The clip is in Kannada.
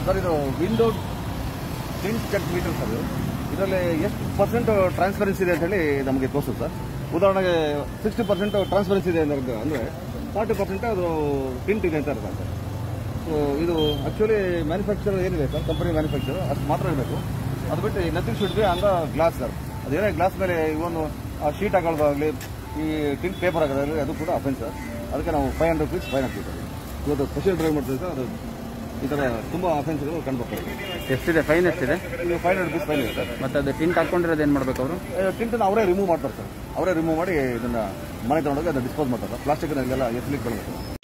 ಸರ್ ಇದು window tint check meter sir. ಇದರಲ್ಲಿ ಎಷ್ಟು ಪರ್ಸೆಂಟ್ ಟ್ರಾನ್ಸ್ಪರೆನ್ಸಿ ಇದೆ ಅಂತ ಹೇಳಿ ನಮಗೆ ತೋರಿಸುತ್ತೆ ಸರ್. ಉದಾಹರಣೆಗೆ 60% ಟ್ರಾನ್ಸ್ಪರೆನ್ಸಿ ಇದೆ ಅಂದರೆ 40% ಅದು ಟಿಂಟ್ ಇದೆ ಅಂತ ಇರುತ್ತೆ ಸರ್. ಸೊ ಇದು ಆಕ್ಚುಲಿ ಮ್ಯಾನುಫ್ಯಾಕ್ಚರ್ ಏನಿದೆ ಸರ್, ಕಂಪನಿ ಮ್ಯಾನುಫ್ಯಾಕ್ಚರ್ ಅಷ್ಟು ಮಾತ್ರ ಇರಬೇಕು. ಅದು ಬಿಟ್ಟು nothing should be on the glass sir. ಅದೇನೇ ಗ್ಲಾಸ್ ಮೇಲೆ ಇವೊಂದು ಶೀಟ್ ಹಾಕೋದಾಗಲಿ ಈ ಟಿಂಟ್ ಪೇಪರ್ ಹಾಕೋದಾಗಲಿ ಅದು ಕೂಡ ಅಫೆನ್ಸ್ ಸರ್. ಅದಕ್ಕೆ ನಾವು 500 rupees ಫೈನ್ ಹಾಕ್ತೀವಿ ಸರ್. ಇವತ್ತು ಸ್ಪೆಷಲ್ ಡ್ರೈವ್ ಮಾಡ್ತೀವಿ ಸರ್. ಅದು ಈ ಥರ ತುಂಬ ಅಫೆನ್ಸ್ಗಳು ಕಂಡುಬರ್ತದೆ. ಎಷ್ಟಿದೆ ಫೈನ್? ಎಷ್ಟಿದೆ? ಈಗ 500 rupees ಫೈನ್ ಇದೆ ಸರ್. ಮತ್ತು ಅದು ಟಿಂಟ್ ಹಾಕೊಂಡಿರೋದು ಏನು ಮಾಡಬೇಕು ಅವರು? ಟಿಂಟನ್ನು ಅವರೇ ರಿಮೂವ್ ಮಾಡ್ತಾರೆ ಸರ್. ಅವರೇ ರಿಮೂವ್ ಮಾಡಿ ಇದನ್ನು ಮನೆ ತಗೊಂಡೋಗಿ ಅದನ್ನು ಡಿಸ್ಪೋಸ್ ಮಾಡ್ತಾರೆ. ಪ್ಲಾಸ್ಟಿಕ್ನೆಲ್ಲ ಎಸ್ಲಿಕ್ಕೆ ಬರಬೇಕು.